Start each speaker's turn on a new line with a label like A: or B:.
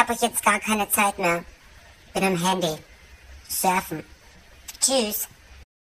A: habe jetzt gar keine Zeit mehr. Bin am Handy. Surfen. Tschüss.